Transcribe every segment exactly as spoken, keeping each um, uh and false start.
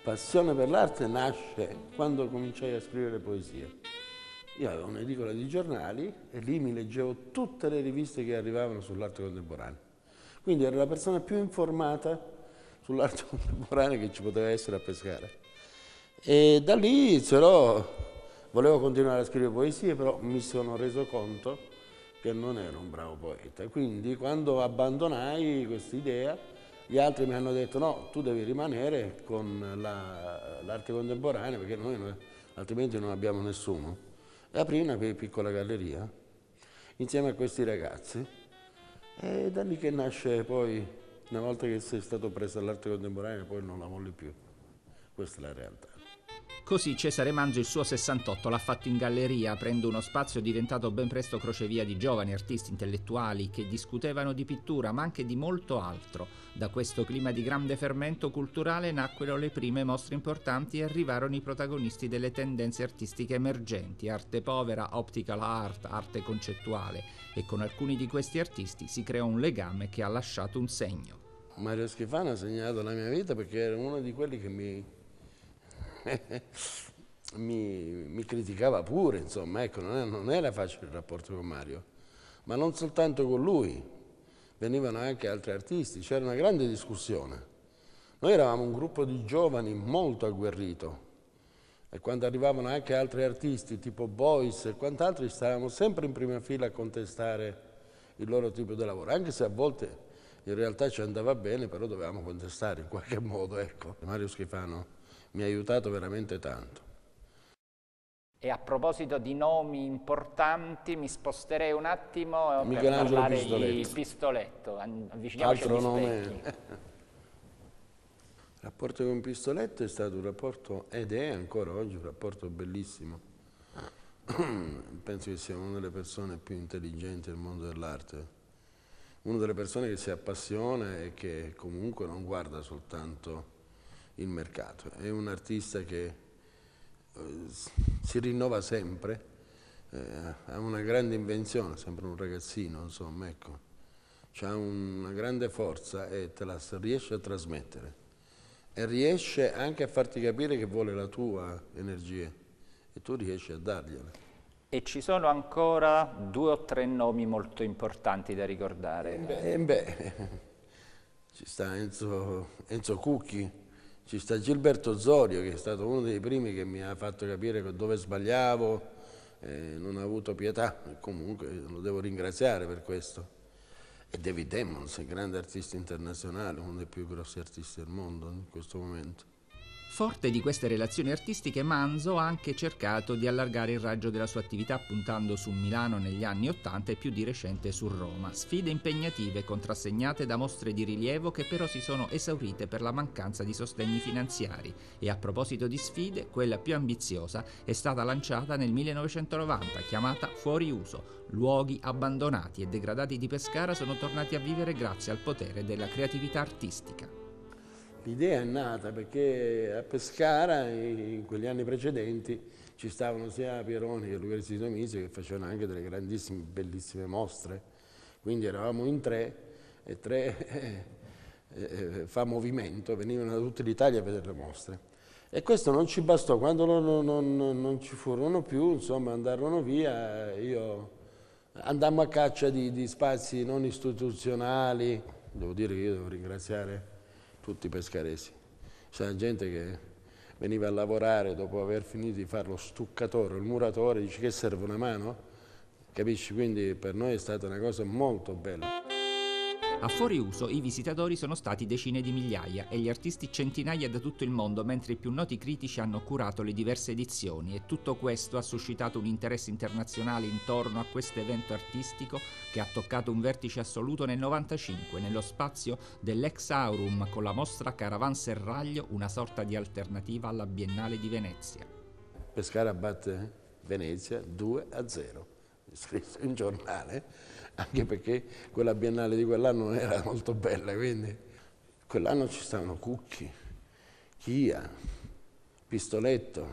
passione per l'arte nasce quando cominciai a scrivere poesie. Io avevo un'edicola di giornali e lì mi leggevo tutte le riviste che arrivavano sull'arte contemporanea. Quindi ero la persona più informata sull'arte contemporanea che ci poteva essere a Pescara. E da lì però volevo continuare a scrivere poesie, però mi sono reso conto che non ero un bravo poeta. Quindi quando abbandonai questa idea, gli altri mi hanno detto no, tu devi rimanere con l'arte contemporanea perché noi, noi altrimenti non abbiamo nessuno. E aprì una piccola galleria insieme a questi ragazzi e da lì che nasce poi, una volta che sei stato preso all'arte contemporanea, poi non la molli più. Questa è la realtà. Così Cesare Manzo il suo sessantotto l'ha fatto in galleria, aprendo uno spazio diventato ben presto crocevia di giovani artisti intellettuali che discutevano di pittura, ma anche di molto altro. Da questo clima di grande fermento culturale nacquero le prime mostre importanti e arrivarono i protagonisti delle tendenze artistiche emergenti, arte povera, optical art, arte concettuale, e con alcuni di questi artisti si creò un legame che ha lasciato un segno. Mario Schifano ha segnato la mia vita perché era uno di quelli che mi mi, mi criticava pure, insomma, ecco, non era, non era facile il rapporto con Mario, ma non soltanto con lui, venivano anche altri artisti, c'era una grande discussione. Noi eravamo un gruppo di giovani molto agguerrito e quando arrivavano anche altri artisti tipo Boyce e quant'altro stavamo sempre in prima fila a contestare il loro tipo di lavoro, anche se a volte in realtà ci andava bene, però dovevamo contestare in qualche modo, ecco. Mario Schifano mi ha aiutato veramente tanto. E a proposito di nomi importanti, mi sposterei un attimo per parlare Pistoletto. di Pistoletto. Avviciniamoci Altro agli nome. specchi. Il rapporto con Pistoletto è stato un rapporto, ed è ancora oggi un rapporto bellissimo. Penso che sia una delle persone più intelligenti del mondo dell'arte, una delle persone che si appassiona e che comunque non guarda soltanto il mercato. È un artista che eh, si rinnova sempre, eh, ha una grande invenzione, sempre un ragazzino, insomma, ecco. Ha una grande forza e te la riesce a trasmettere e riesce anche a farti capire che vuole la tua energia e tu riesci a dargliela. E ci sono ancora due o tre nomi molto importanti da ricordare. Eh beh, beh, ci sta Enzo, Enzo Cucchi, ci sta Gilberto Zorio, che è stato uno dei primi che mi ha fatto capire dove sbagliavo, eh, non ha avuto pietà, e comunque lo devo ringraziare per questo. E David Emmons, un grande artista internazionale, uno dei più grossi artisti del mondo in questo momento. Forte di queste relazioni artistiche, Manzo ha anche cercato di allargare il raggio della sua attività puntando su Milano negli anni Ottanta e più di recente su Roma. Sfide impegnative contrassegnate da mostre di rilievo che però si sono esaurite per la mancanza di sostegni finanziari. E a proposito di sfide, quella più ambiziosa è stata lanciata nel millenovecentonovanta, chiamata Fuori Uso. Luoghi abbandonati e degradati di Pescara sono tornati a vivere grazie al potere della creatività artistica. L'idea è nata perché a Pescara, in quegli anni precedenti, ci stavano sia Pieroni che Lucrezia Domizio che facevano anche delle grandissime, bellissime mostre. Quindi eravamo in tre e tre eh, eh, fa movimento, venivano da tutta l'Italia a vedere le mostre. E questo non ci bastò, quando non, non, non ci furono più, insomma andarono via, io andammo a caccia di, di spazi non istituzionali. Devo dire che io devo ringraziare tutti i pescaresi. C'era gente che veniva a lavorare dopo aver finito di fare lo stuccatore, il muratore, dice che serve una mano? Capisci? Quindi per noi è stata una cosa molto bella. A Fuori Uso i visitatori sono stati decine di migliaia e gli artisti centinaia da tutto il mondo, mentre i più noti critici hanno curato le diverse edizioni, e tutto questo ha suscitato un interesse internazionale intorno a questo evento artistico che ha toccato un vertice assoluto nel novantacinque nello spazio dell'Ex Aurum con la mostra Caravanserraglio, una sorta di alternativa alla Biennale di Venezia. Pescara batte Venezia due a zero, scritto in giornale, anche perché quella biennale di quell'anno non era molto bella, quindi quell'anno ci stavano Cucchi, Chia, Pistoletto,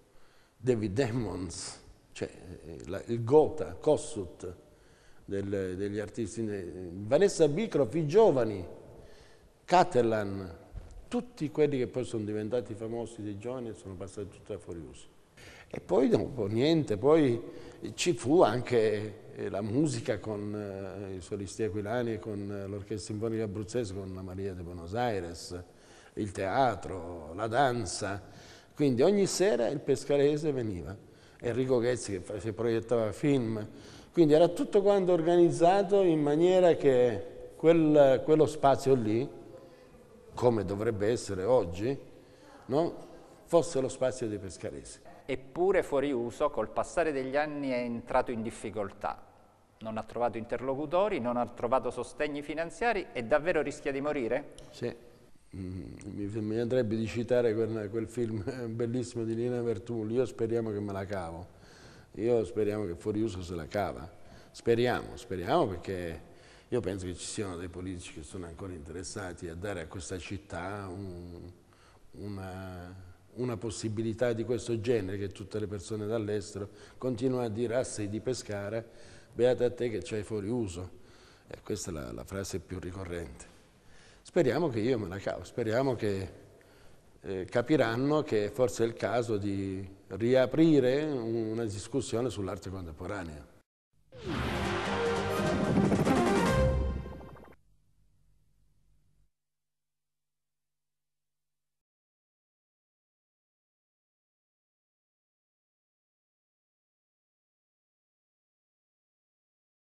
David Emmons, cioè il Gotha, Kossuth del, degli artisti, Vanessa Bicroft, i giovani, Catalan, tutti quelli che poi sono diventati famosi dei giovani sono passati tutti a fuori uso. E poi dopo niente, poi ci fu anche la musica con eh, i solisti aquilani e con l'Orchestra Sinfonica Abruzzese, con la Maria de Buenos Aires, il teatro, la danza. Quindi ogni sera il pescarese veniva. Enrico Ghezzi che si proiettava film. Quindi era tutto quanto organizzato in maniera che quel, quello spazio lì, come dovrebbe essere oggi, no? Fosse lo spazio dei pescaresi. Eppure Fuori Uso col passare degli anni è entrato in difficoltà. Non ha trovato interlocutori, non ha trovato sostegni finanziari e davvero rischia di morire? Sì, mm, mi, mi andrebbe di citare quel, quel film bellissimo di Nina Vertulli, io speriamo che me la cavo, io speriamo che Fuori Uso se la cava, speriamo, speriamo perché io penso che ci siano dei politici che sono ancora interessati a dare a questa città un, una... una possibilità di questo genere, che tutte le persone dall'estero continuano a dire: ah, sei di Pescara, beata a te che c'hai Fuori Uso. E questa è la, la frase più ricorrente. Speriamo che io me la cavo, speriamo che eh, capiranno che forse è il caso di riaprire una discussione sull'arte contemporanea.